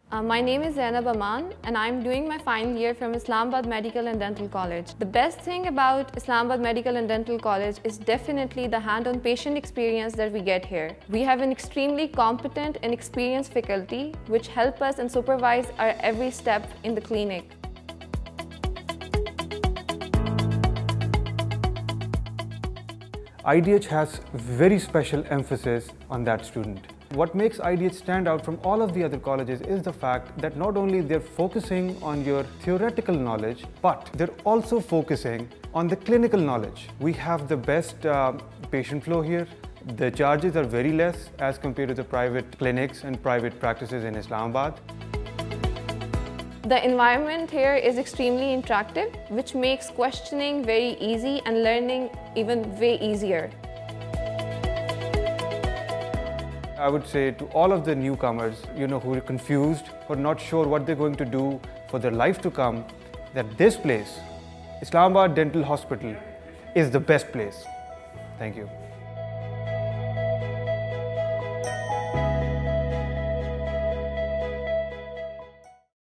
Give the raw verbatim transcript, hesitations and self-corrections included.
Uh, my name is Zainab Aman and I'm doing my final year from Islamabad Medical and Dental College. The best thing about Islamabad Medical and Dental College is definitely the hand-on patient experience that we get here. We have an extremely competent and experienced faculty which help us and supervise our every step in the clinic. I D H has very special emphasis on that student. What makes I D H stand out from all of the other colleges is the fact that not only they're focusing on your theoretical knowledge, but they're also focusing on the clinical knowledge. We have the best uh, patient flow here. The charges are very less as compared to the private clinics and private practices in Islamabad. The environment here is extremely interactive, which makes questioning very easy and learning even way easier. I would say to all of the newcomers, you know, who are confused or not sure what they're going to do for their life to come, that this place, Islamabad Dental Hospital, is the best place. Thank you.